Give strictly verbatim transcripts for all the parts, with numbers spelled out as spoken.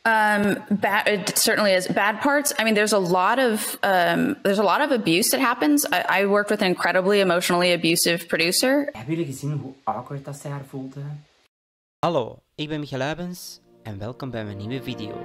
Um, bad, it certainly is. Bad parts. I mean, there's a lot of um, there's a lot of abuse that happens. I, I worked with an incredibly emotionally abusive producer. Hebben jullie gezien hoe awkward dat zij haar voelde? Hallo, ik ben Michael Huibens en welkom bij mijn nieuwe video.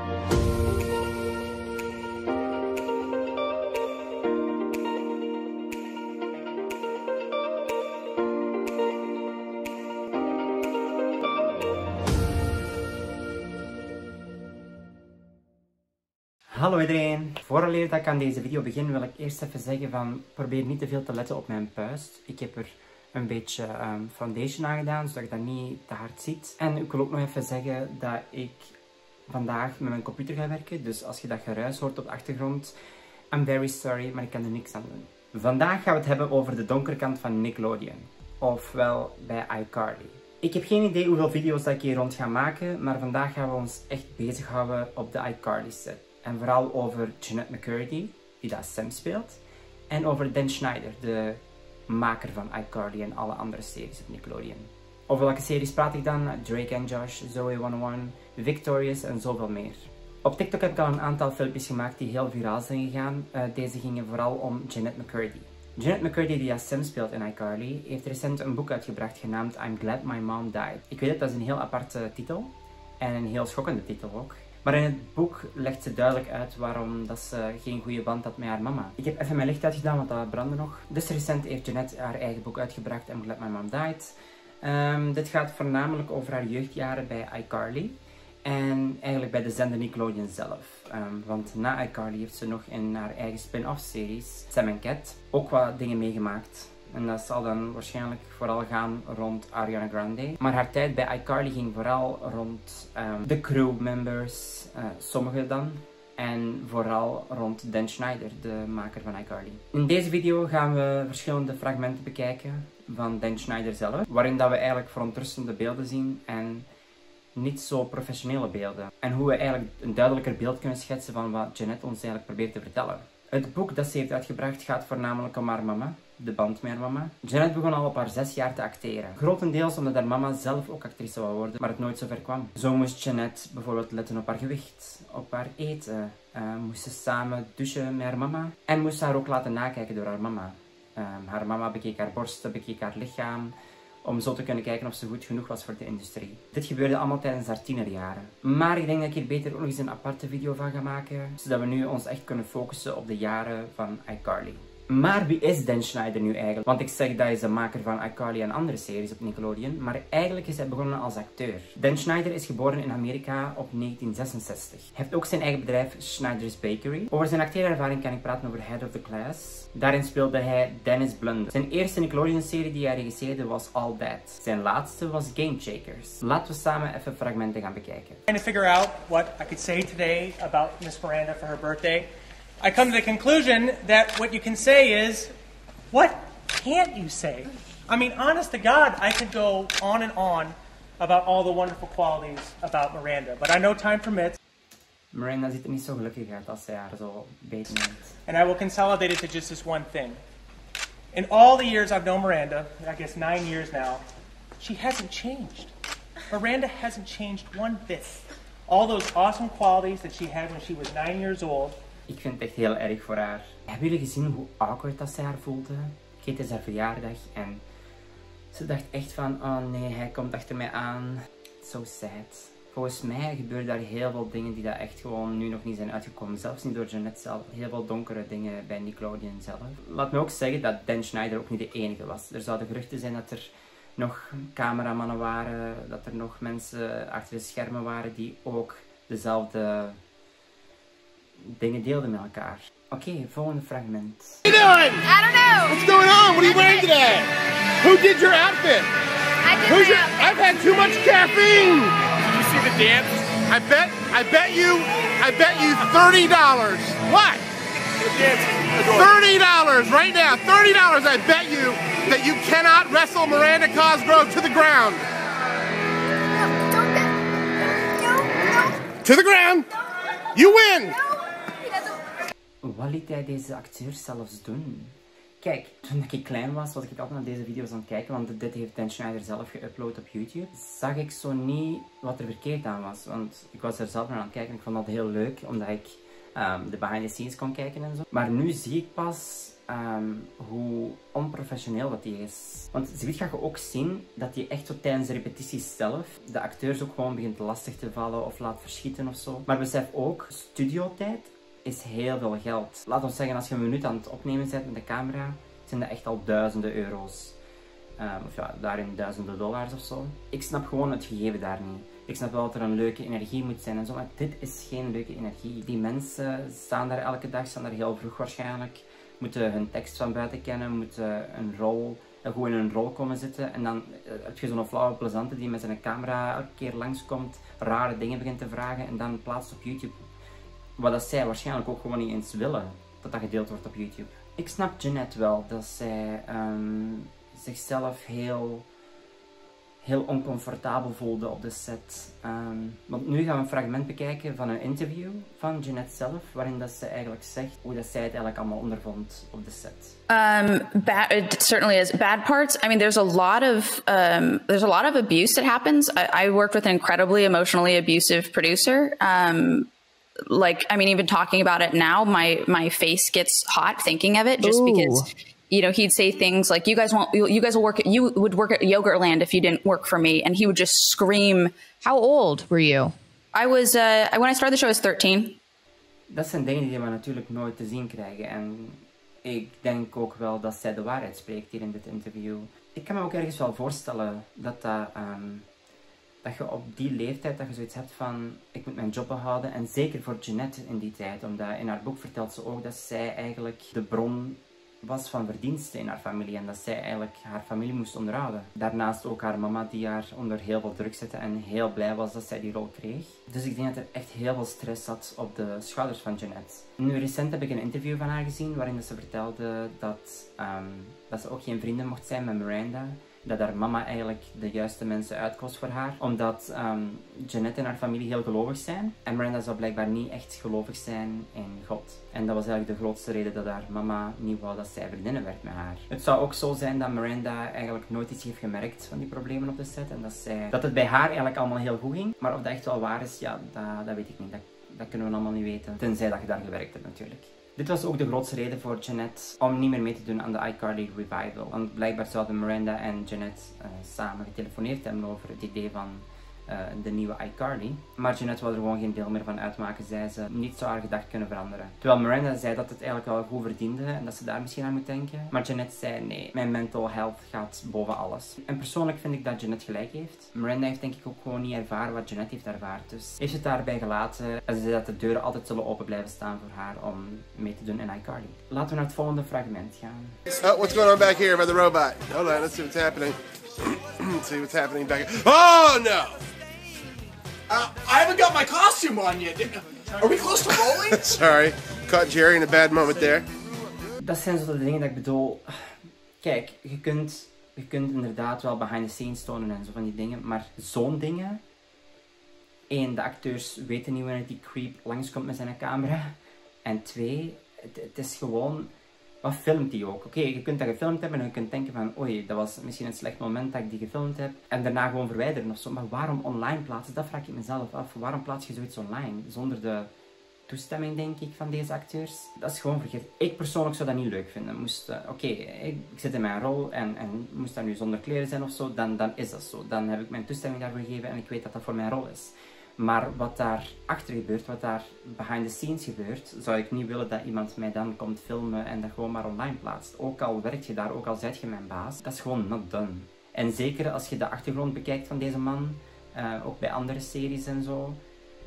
Hallo iedereen! Vooraleer dat ik aan deze video begin wil ik eerst even zeggen van probeer niet te veel te letten op mijn puist. Ik heb er een beetje um, foundation aan gedaan, zodat je dat niet te hard ziet. En ik wil ook nog even zeggen dat ik vandaag met mijn computer ga werken. Dus als je dat geruis hoort op de achtergrond, I'm very sorry, maar ik kan er niks aan doen. Vandaag gaan we het hebben over de donkere kant van Nickelodeon. Ofwel bij iCarly. Ik heb geen idee hoeveel video's dat ik hier rond ga maken, maar vandaag gaan we ons echt bezighouden op de iCarly set. En vooral over Jennette McCurdy, die dat Sam speelt. En over Dan Schneider, de maker van iCarly en alle andere series op Nickelodeon. Over welke series praat ik dan? Drake and Josh, Zoey honderdéén, Victorious en zoveel meer. Op TikTok heb ik al een aantal filmpjes gemaakt die heel viraal zijn gegaan. Uh, deze gingen vooral om Jennette McCurdy. Jennette McCurdy, die als Sam speelt in iCarly, heeft recent een boek uitgebracht genaamd I'm Glad My Mom Died. Ik weet het, dat is een heel aparte titel. En een heel schokkende titel ook. Maar in het boek legt ze duidelijk uit waarom dat ze geen goede band had met haar mama. Ik heb even mijn licht uitgedaan, want dat brandde nog. Dus recent heeft Jennette haar eigen boek uitgebracht, I'm Glad My Mom Died. Um, dit gaat voornamelijk over haar jeugdjaren bij iCarly. En eigenlijk bij de zender Nickelodeon zelf. Um, want na iCarly heeft ze nog in haar eigen spin-off series, Sam and Cat, ook wat dingen meegemaakt. En dat zal dan waarschijnlijk vooral gaan rond Ariana Grande. Maar haar tijd bij iCarly ging vooral rond um, de crewmembers, uh, sommigen dan. En vooral rond Dan Schneider, de maker van iCarly. In deze video gaan we verschillende fragmenten bekijken van Dan Schneider zelf. Waarin dat we eigenlijk verontrustende beelden zien en niet zo professionele beelden. En hoe we eigenlijk een duidelijker beeld kunnen schetsen van wat Jennette ons eigenlijk probeert te vertellen. Het boek dat ze heeft uitgebracht gaat voornamelijk om haar mama, de band met haar mama. Jennette begon al op haar zes jaar te acteren. Grotendeels omdat haar mama zelf ook actrice wou worden, maar het nooit zover kwam. Zo moest Jennette bijvoorbeeld letten op haar gewicht, op haar eten. Uh, moest ze samen douchen met haar mama. En moest ze haar ook laten nakijken door haar mama. Uh, haar mama bekeek haar borsten, bekeek haar lichaam. Om zo te kunnen kijken of ze goed genoeg was voor de industrie. Dit gebeurde allemaal tijdens haar tienerjaren. Maar ik denk dat ik hier beter ook nog eens een aparte video van ga maken. Zodat we nu ons echt kunnen focussen op de jaren van iCarly. Maar wie is Dan Schneider nu eigenlijk? Want ik zeg dat is de maker van iCarly en andere series op Nickelodeon. Maar eigenlijk is hij begonnen als acteur. Dan Schneider is geboren in Amerika op negentien zesenzestig. Hij heeft ook zijn eigen bedrijf Schneider's Bakery. Over zijn acteerervaring kan ik praten over Head of the Class. Daarin speelde hij Dennis Blunder. Zijn eerste Nickelodeon-serie die hij regisseerde was All That. Zijn laatste was Game Shakers. Laten we samen even fragmenten gaan bekijken. Trying to figure out what I could say today about Miss Miranda for her birthday. I come to the conclusion that what you can say is, what can't you say? I mean, honest to God, I could go on and on about all the wonderful qualities about Miranda, but I know time permits. Miranda ziet er niet zo gelukkig uit als zij haar zo beet neemt. And I will consolidate it to just this one thing. In all the years I've known Miranda, I guess nine years now, she hasn't changed. Miranda hasn't changed one bit. All those awesome qualities that she had when she was nine years old. Ik vind het echt heel erg voor haar. Hebben jullie gezien hoe awkward dat zij haar voelde? Het is haar verjaardag en ze dacht echt van, oh nee, hij komt achter mij aan. So sad. Volgens mij gebeuren daar heel veel dingen die dat echt gewoon nu nog niet zijn uitgekomen. Zelfs niet door Jennette zelf. Heel veel donkere dingen bij Nickelodeon zelf. Laat me ook zeggen dat Dan Schneider ook niet de enige was. Er zouden geruchten zijn dat er nog cameramannen waren, dat er nog mensen achter de schermen waren die ook dezelfde dingen deelden met elkaar. Oké, okay, volgende fragment. What are you doing? I don't know. What's going on? What are you wearing today? Who did your outfit? I did Who's my your, outfit. I've had too much caffeine. Did you see the dance? I bet, I bet you, I bet you thirty dollars. What? The dance. thirty dollars right now. thirty dollars I bet you that you cannot wrestle Miranda Cosgrove to the ground. No, don't get, no, no, To the ground. You win. no. He doesn't. Wat liet hij deze acteur zelfs doen? Kijk, toen ik klein was, was ik altijd naar deze video's aan het kijken, want dit heeft Dan Schneider zelf geüpload op YouTube. Zag ik zo niet wat er verkeerd aan was, want ik was er zelf naar aan het kijken en ik vond dat heel leuk, omdat ik um, de behind the scenes kon kijken en zo. Maar nu zie ik pas um, hoe onprofessioneel dat die is. Want zoiets ga je ook zien dat hij echt zo tijdens de repetities zelf de acteurs ook gewoon begint lastig te vallen of laat verschieten of zo. Maar besef ook, studiotijd is heel veel geld. Laat ons zeggen, als je een minuut aan het opnemen bent met de camera, zijn dat echt al duizenden euro's. Um, of ja, daarin duizenden dollars of zo. Ik snap gewoon het gegeven daar niet. Ik snap wel dat er een leuke energie moet zijn en zo, maar dit is geen leuke energie. Die mensen staan daar elke dag, staan daar heel vroeg waarschijnlijk, moeten hun tekst van buiten kennen, moeten een rol, gewoon in een rol komen zitten. En dan heb je zo'n flauwe plezante die met zijn camera elke keer langskomt, rare dingen begint te vragen en dan plaatst op YouTube. Wat dat zij waarschijnlijk ook gewoon niet eens willen, dat dat gedeeld wordt op YouTube. Ik snap Jeanette wel, dat zij um, zichzelf heel, heel oncomfortabel voelde op de set. Um, want nu gaan we een fragment bekijken van een interview van Jeanette zelf, waarin dat ze eigenlijk zegt hoe dat zij het eigenlijk allemaal ondervond op de set. Um, bad, it certainly is. Bad parts. I mean, there's a lot of um, there's a lot of abuse that happens. I, I worked with an incredibly emotionally abusive producer. Um, like, I mean, even talking about it now, my my face gets hot thinking of it, just Ooh. because, you know, he'd say things like, "You guys won't, you, you guys will work. At, you would work at Yogurtland if you didn't work for me," and he would just scream. How old were you? I was uh, when I started the show, I was thirteen. Dat zijn dingen die we natuurlijk nooit te zien krijgen. En ik denk ook wel dat zij de waarheid spreekt hier in dit interview. Ik kan me ook ergens wel voorstellen dat dat... Um, dat je op die leeftijd, dat je zoiets hebt van, ik moet mijn job behouden. En zeker voor Jeanette in die tijd, omdat in haar boek vertelt ze ook dat zij eigenlijk de bron was van verdiensten in haar familie. En dat zij eigenlijk haar familie moest onderhouden. Daarnaast ook haar mama die haar onder heel veel druk zette en heel blij was dat zij die rol kreeg. Dus ik denk dat er echt heel veel stress zat op de schouders van Jeanette. Nu recent heb ik een interview van haar gezien waarin ze vertelde dat, um, dat ze ook geen vrienden mocht zijn met Miranda. Dat haar mama eigenlijk de juiste mensen uitkoos voor haar. Omdat um, Jeanette en haar familie heel gelovig zijn. En Miranda zou blijkbaar niet echt gelovig zijn in God. En dat was eigenlijk de grootste reden dat haar mama niet wou dat zij vriendinnen werd met haar. Het zou ook zo zijn dat Miranda eigenlijk nooit iets heeft gemerkt van die problemen op de set. En dat, zij, dat het bij haar eigenlijk allemaal heel goed ging. Maar of dat echt wel waar is, ja, dat, dat weet ik niet. Dat, dat kunnen we allemaal niet weten. Tenzij dat je daar gewerkt hebt natuurlijk. Dit was ook de grootste reden voor Jeanette om niet meer mee te doen aan de iCarly revival. Want blijkbaar zouden Miranda en Jeanette uh, samen getelefoneerd hebben over het idee van uh, de nieuwe iCarly. Maar Jeanette wilde er gewoon geen deel meer van uitmaken, zei ze. Niet zou haar gedacht kunnen veranderen. Terwijl Miranda zei dat het eigenlijk wel goed verdiende en dat ze daar misschien aan moet denken. Maar Jeanette zei nee, mijn mental health gaat boven alles. En persoonlijk vind ik dat Jeanette gelijk heeft. Miranda heeft denk ik ook gewoon niet ervaren wat Jeanette heeft ervaren. Dus heeft het daarbij gelaten. En ze zei dat de deuren altijd zullen open blijven staan voor haar om mee te doen in iCarly. Laten we naar het volgende fragment gaan. Oh, what's going on back here by the robot? Hold on, let's see what's happening. Let's see what's happening back here. Oh, no! Uh, I haven't got my costume on yet. Are we close to rolling? Sorry, caught Jerry in a bad moment there. Dat zijn zo de dingen dat ik bedoel. Kijk, je kunt, je kunt inderdaad wel behind the scenes tonen en zo van die dingen, maar zo'n dingen. Eén, de acteurs weten niet wanneer die creep langskomt met zijn camera. En twee, het, het is gewoon, wat filmt die ook? Oké, okay, je kunt dat gefilmd hebben en je kunt denken van, oei, dat was misschien een slecht moment dat ik die gefilmd heb. En daarna gewoon verwijderen of zo. Maar waarom online plaatsen? Dat vraag ik mezelf af. Waarom plaats je zoiets online? Zonder de toestemming, denk ik, van deze acteurs. Dat is gewoon vergeten. Ik persoonlijk zou dat niet leuk vinden. Moest, uh, Oké, okay, ik, ik zit in mijn rol en, en moest dat nu zonder kleren zijn of zo, dan, dan is dat zo. Dan heb ik mijn toestemming daarvoor gegeven en ik weet dat dat voor mijn rol is. Maar wat daar achter gebeurt, wat daar behind the scenes gebeurt, zou ik niet willen dat iemand mij dan komt filmen en dat gewoon maar online plaatst. Ook al werk je daar, ook al zijt je mijn baas, dat is gewoon not done. En zeker als je de achtergrond bekijkt van deze man, uh, ook bij andere series en zo.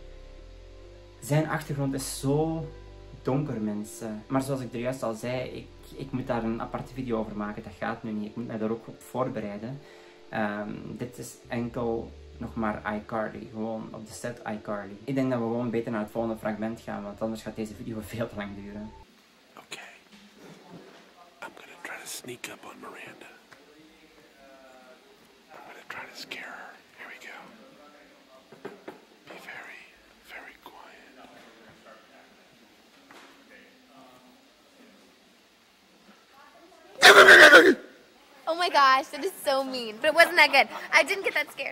Zijn achtergrond is zo donker, mensen. Maar zoals ik er juist al zei, ik, ik moet daar een aparte video over maken. Dat gaat nu niet. Ik moet mij daar ook op voorbereiden. Um, dit is enkel nog maar iCarly. Gewoon op de set iCarly. Ik denk dat we gewoon beter naar het volgende fragment gaan, want anders gaat deze video veel te lang duren. Okay. I'm gonna try to sneak up on Miranda. I'm gonna try to scare her. Here we go. Be very, very quiet. my gosh, that is so mean. But it wasn't that good. I didn't get that scared.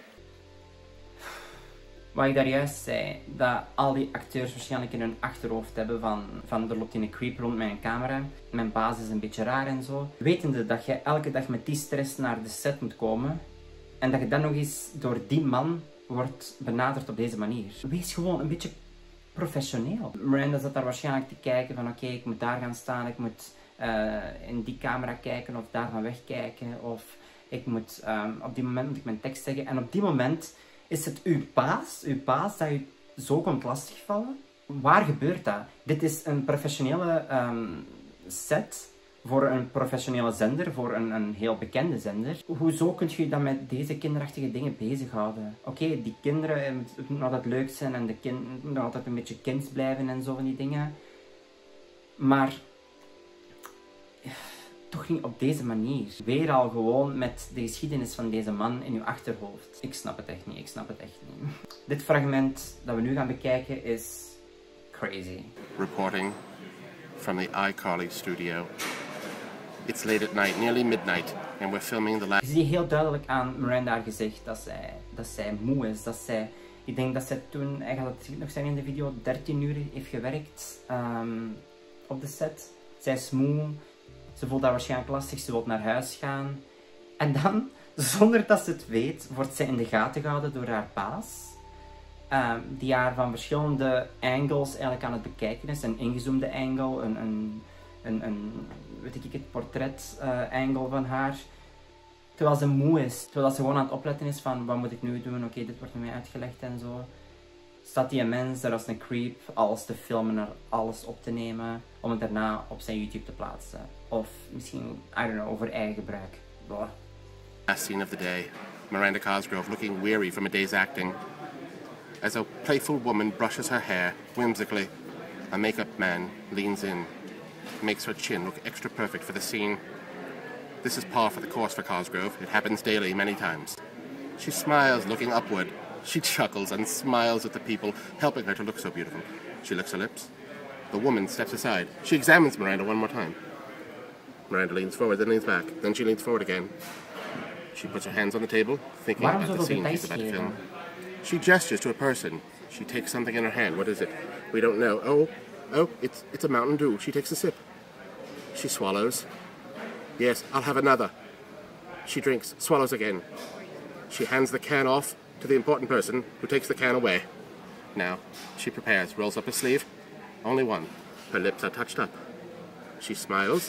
Wat ik daar juist zei, dat al die acteurs waarschijnlijk in hun achterhoofd hebben van, van er loopt in een creep rond met een camera, mijn baas is een beetje raar en zo. Wetende dat je elke dag met die stress naar de set moet komen en dat je dan nog eens door die man wordt benaderd op deze manier. Wees gewoon een beetje professioneel. Miranda zat daar waarschijnlijk te kijken van oké, okay, ik moet daar gaan staan, ik moet uh, in die camera kijken of daarvan wegkijken of ik moet um, op die moment moet ik mijn tekst zeggen en op die moment is het uw baas, uw baas dat u zo komt lastigvallen? Waar gebeurt dat? Dit is een professionele um, set voor een professionele zender, voor een, een heel bekende zender. Hoezo kunt je dan met deze kinderachtige dingen bezighouden? Oké, okay, die kinderen het moet altijd leuk zijn en de kind moet altijd een beetje kind blijven en zo van die dingen. Maar toch niet op deze manier. Weer al gewoon met de geschiedenis van deze man in uw achterhoofd. Ik snap het echt niet, ik snap het echt niet. Dit fragment dat we nu gaan bekijken is crazy. Reporting from the iCarly studio. It's late at night, nearly midnight, and we're filming the last... Je ziet heel duidelijk aan Miranda haar gezicht dat zij, dat zij moe is. Dat zij, ik denk dat zij toen, hij gaat het nog zeggen in de video, dertien uur heeft gewerkt um, op de set. Zij is moe. Ze voelt dat waarschijnlijk lastig, ze wil naar huis gaan. En dan, zonder dat ze het weet, wordt zij in de gaten gehouden door haar baas. Um, die haar van verschillende angles eigenlijk aan het bekijken is. Een ingezoomde angle, een, een, een, een weet ik het, portret uh, angle van haar. Terwijl ze moe is, terwijl ze gewoon aan het opletten is van wat moet ik nu doen, oké, okay, dit wordt mij uitgelegd en zo. Staat die mens daar als een creep alles te filmen en alles op te nemen om het daarna op zijn YouTube te plaatsen. Of misschien, I don't know, over eigen gebruik. Blah. Last scene of the day. Miranda Cosgrove looking weary from a day's acting. As a playful woman brushes her hair whimsically, a makeup man leans in, makes her chin look extra perfect for the scene. This is par for the course for Cosgrove. It happens daily, many times. She smiles, looking upward. She chuckles and smiles at the people, helping her to look so beautiful. She licks her lips. The woman steps aside. She examines Miranda one more time. Miranda leans forward, then leans back. Then she leans forward again. She puts her hands on the table, thinking about the scene she's about to film. She gestures to a person. She takes something in her hand. What is it? We don't know. Oh, oh, it's, it's a Mountain Dew. She takes a sip. She swallows. Yes, I'll have another. She drinks, swallows again. She hands the can off to the important person, who takes the can away. Now, she prepares, rolls up her sleeve. Only one. Her lips are touched up. She smiles.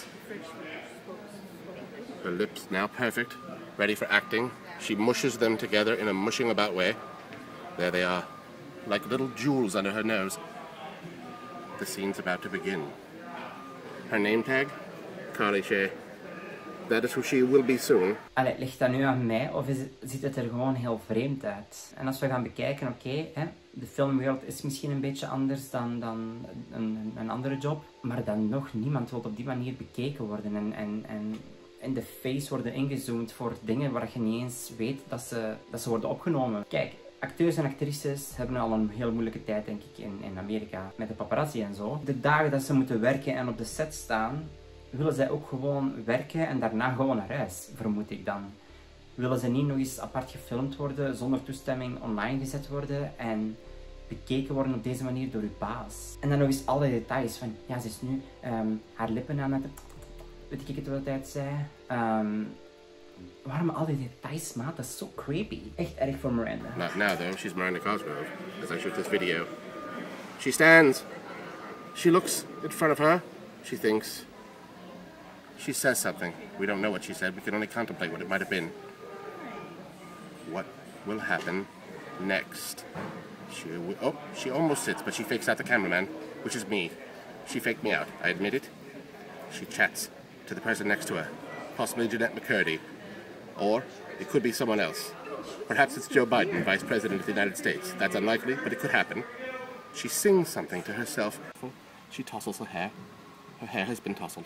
Her lips now perfect, ready for acting. She mushes them together in a mushing about way. There they are, like little jewels under her nose. The scene's about to begin. Her name tag? Carly Shay. That is who she will be soon. Allee, ligt dat nu aan mij of is, ziet het er gewoon heel vreemd uit? En als we gaan bekijken, oké, okay, de filmwereld is misschien een beetje anders dan, dan een, een andere job. Maar dan nog, niemand wil op die manier bekeken worden en, en, en in de face worden ingezoomd voor dingen waar je niet eens weet dat ze, dat ze worden opgenomen. Kijk, acteurs en actrices hebben al een heel moeilijke tijd, denk ik, in, in Amerika met de paparazzi en zo. De dagen dat ze moeten werken en op de set staan, willen zij ook gewoon werken en daarna gewoon naar huis, vermoed ik dan. Willen ze niet nog eens apart gefilmd worden, zonder toestemming online gezet worden en bekeken worden op deze manier door uw baas. En dan nog eens alle details van, ja, ze is nu um, haar lippen aan het... Weet ik het wat hij zei? Um, waarom al die details, maat? Dat is zo creepy. Echt erg voor Miranda. Not now, though. She's Miranda Cosgrove, as I shoot this video. She stands. She looks in front of her. She thinks... She says something. We don't know what she said. We can only contemplate what it might have been. What will happen next? She will, oh, she almost sits, but she fakes out the cameraman, which is me. She faked me out. I admit it. She chats to the person next to her, possibly Jeanette McCurdy, or it could be someone else. Perhaps it's Joe Biden, Vice President of the United States. That's unlikely, but it could happen. She sings something to herself. She tousles her hair. Her hair has been tousled.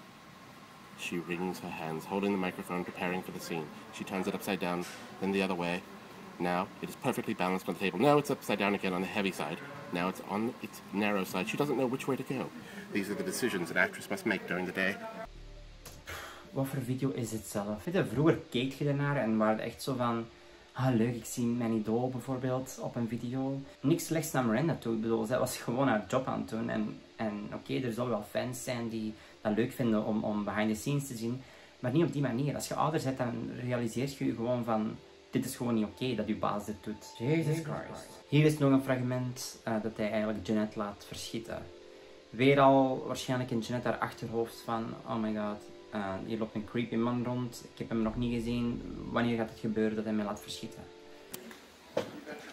She wrings her hands, holding the microphone, preparing for the scene. She turns it upside down, then the other way. Now it is perfectly balanced on the table. Now it's upside down again on the heavy side. Now it's on its narrow side. She doesn't know which way to go. These are the decisions an actress must make during the day. wat voor video is het zelf? Weet je, vroeger keek je ernaar en waren echt zo van... Ah, leuk, ik zie mijn idool bijvoorbeeld op een video. Niks slechts naar Miranda toe. Ik bedoel, zij was gewoon haar job aan het doen. En, en oké, okay, er zullen wel fans zijn die dat leuk vinden om, om behind the scenes te zien. Maar niet op die manier. Als je ouder bent, dan realiseert je je gewoon van... Dit is gewoon niet oké okay, dat je baas dit doet. Jesus Christ. Hier is nog een fragment uh, dat hij eigenlijk Jeanette laat verschieten. Weer al waarschijnlijk in Jeanette haar achterhoofd van... Oh my god, uh, hier loopt een creepy man rond. Ik heb hem nog niet gezien. Wanneer gaat het gebeuren dat hij mij laat verschieten? Okay,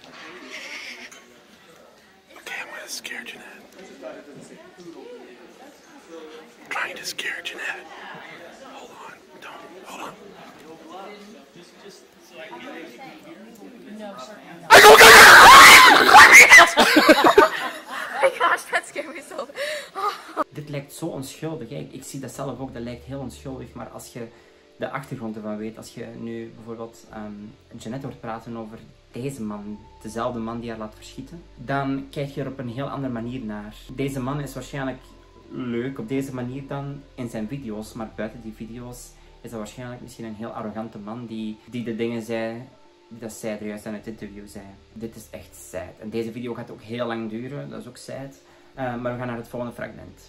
I'm gonna scare Jeanette. I'm trying to scare Jeanette. Hold on, don't, hold on. I go, go, Oh my gosh, that scared me so. Dit lijkt zo onschuldig. Ik, ik zie dat zelf ook, dat lijkt heel onschuldig. Maar als je de achtergrond ervan weet, als je nu bijvoorbeeld um, Jeanette hoort praten over deze man, dezelfde man die haar laat verschieten, dan kijk je er op een heel andere manier naar. Deze man is waarschijnlijk leuk op deze manier dan in zijn video's, maar buiten die video's is dat waarschijnlijk misschien een heel arrogante man die, die de dingen zei die dat zij er juist aan het interview zei. Dit is echt sad. En deze video gaat ook heel lang duren, dat is ook sad. Uh, maar we gaan naar het volgende fragment.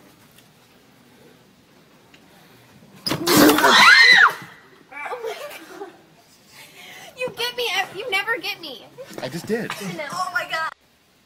You get me, you never get me. I just did. Oh my god.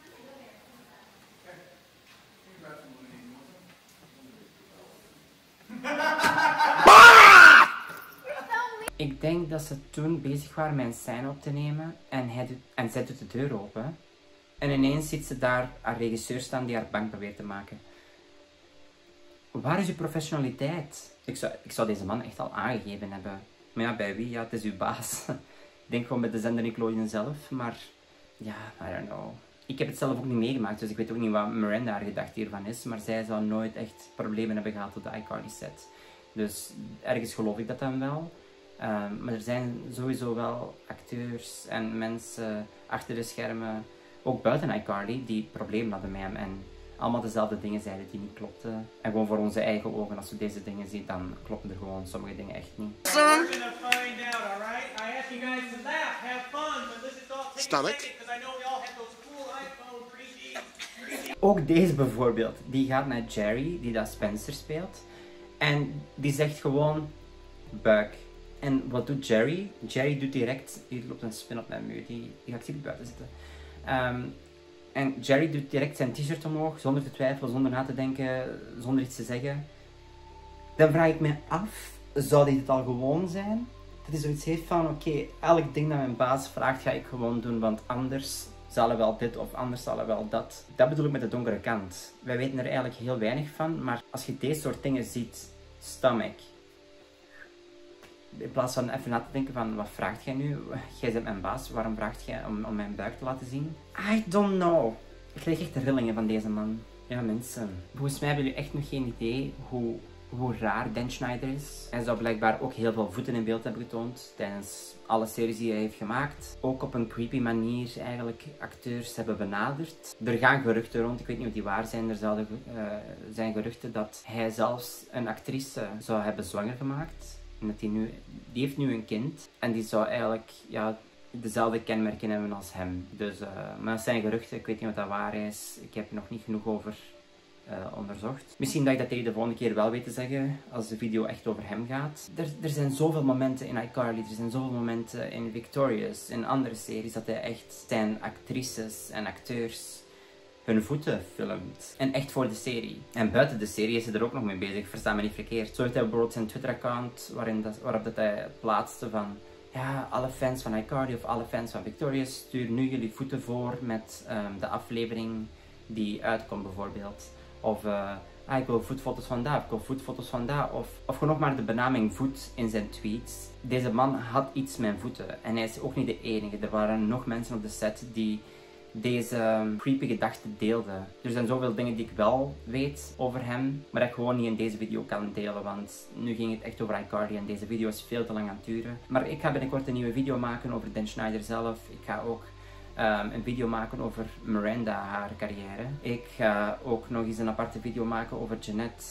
Ik denk dat ze toen bezig waren met een scène op te nemen en, hij doet, en zij doet de deur open. En ineens ziet ze daar haar regisseur staan die haar bang probeert te maken. Waar is uw professionaliteit? Ik zou, ik zou deze man echt al aangegeven hebben. Maar ja, bij wie? Ja, het is uw baas. Ik denk gewoon bij de zender Nickelodeon zelf. Maar ja, I don't know. Ik heb het zelf ook niet meegemaakt, dus ik weet ook niet wat Miranda haar gedachte hiervan is. Maar zij zou nooit echt problemen hebben gehad op de iCarly set. Dus ergens geloof ik dat dan wel. Um, maar er zijn sowieso wel acteurs en mensen achter de schermen, ook buiten iCarly, die problemen hadden met hem en allemaal dezelfde dingen zeiden die niet klopten. En gewoon voor onze eigen ogen, als we deze dingen zien, dan kloppen er gewoon sommige dingen echt niet. Stomach. Ook deze bijvoorbeeld, die gaat naar Jerry, die dat Spencer speelt. En die zegt gewoon, buik. En wat doet Jerry? Jerry doet direct... Hier loopt een spin op mijn muur, die, die ga ik hier buiten zitten. Um, en Jerry doet direct zijn t-shirt omhoog, zonder te twijfelen, zonder na te denken, zonder iets te zeggen. Dan vraag ik me af, zou dit al gewoon zijn? Dat hij zoiets heeft van, oké, okay, elk ding dat mijn baas vraagt, ga ik gewoon doen, want anders zal er wel dit of anders zal er wel dat. Dat bedoel ik met de donkere kant. Wij weten er eigenlijk heel weinig van, maar als je deze soort dingen ziet, stomach. In plaats van even na te denken van, wat vraagt jij nu? Jij bent mijn baas, waarom vraagt jij om, om mijn buik te laten zien? I don't know. Ik krijg echt de rillingen van deze man. Ja mensen, volgens mij hebben jullie echt nog geen idee hoe, hoe raar Dan Schneider is. Hij zou blijkbaar ook heel veel voeten in beeld hebben getoond tijdens alle series die hij heeft gemaakt. Ook op een creepy manier eigenlijk acteurs hebben benaderd. Er gaan geruchten rond, ik weet niet of die waar zijn. Er zouden uh, zijn geruchten dat hij zelfs een actrice zou hebben zwanger gemaakt. En dat die, nu, die heeft nu een kind en die zou eigenlijk ja, dezelfde kenmerken hebben als hem. Dus, uh, maar dat zijn geruchten, ik weet niet of dat waar is. Ik heb er nog niet genoeg over uh, onderzocht. Misschien dat ik dat tegen de volgende keer wel weet te zeggen, als de video echt over hem gaat. Er, er zijn zoveel momenten in iCarly, er zijn zoveel momenten in Victorious, in andere series, dat hij echt zijn actrices en acteurs hun voeten filmt. En echt voor de serie. En buiten de serie is hij er ook nog mee bezig, versta me niet verkeerd. Zo heeft hij bijvoorbeeld zijn Twitter-account waarin dat, waarop dat hij plaatste van ja, alle fans van iCarly of alle fans van Victorious, stuur nu jullie voeten voor met um, de aflevering die uitkomt bijvoorbeeld. Of uh, ah, ik wil voetfoto's van daar, ik wil voetfoto's van daar. Of, of gewoon nog maar de benaming voet in zijn tweets. Deze man had iets met voeten. En hij is ook niet de enige. Er waren nog mensen op de set die deze creepy gedachten deelden. Er zijn zoveel dingen die ik wel weet over hem, maar dat ik gewoon niet in deze video kan delen, want nu ging het echt over iCarly en deze video is veel te lang aan het duren. Maar ik ga binnenkort een nieuwe video maken over Dan Schneider zelf. Ik ga ook um, een video maken over Miranda, haar carrière. Ik ga ook nog eens een aparte video maken over Jeanette,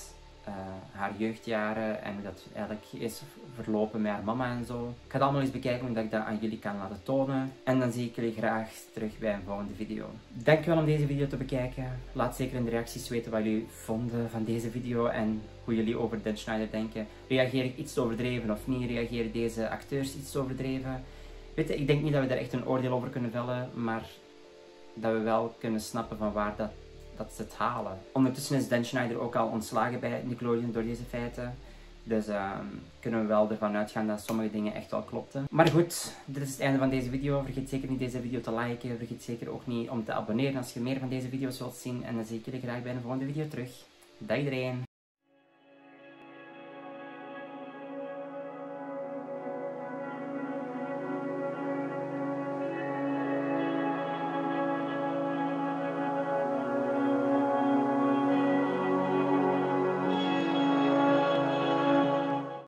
uh, haar jeugdjaren en hoe dat eigenlijk is verlopen met haar mama en zo. Ik ga het allemaal eens bekijken hoe dat ik dat aan jullie kan laten tonen. En dan zie ik jullie graag terug bij een volgende video. Dankjewel om deze video te bekijken. Laat zeker in de reacties weten wat jullie vonden van deze video en hoe jullie over Dan Schneider denken. Reageer ik iets te overdreven of niet? Reageren deze acteurs iets te overdreven? Weet je, ik denk niet dat we daar echt een oordeel over kunnen vellen, maar dat we wel kunnen snappen van waar dat, dat ze het halen. Ondertussen is Dan Schneider ook al ontslagen bij Nickelodeon door deze feiten. Dus uh, kunnen we wel ervan uitgaan dat sommige dingen echt wel klopten. Maar goed, dit is het einde van deze video. Vergeet zeker niet deze video te liken. Vergeet zeker ook niet om te abonneren als je meer van deze video's wilt zien. En dan zie ik jullie graag bij een volgende video terug. Dag iedereen!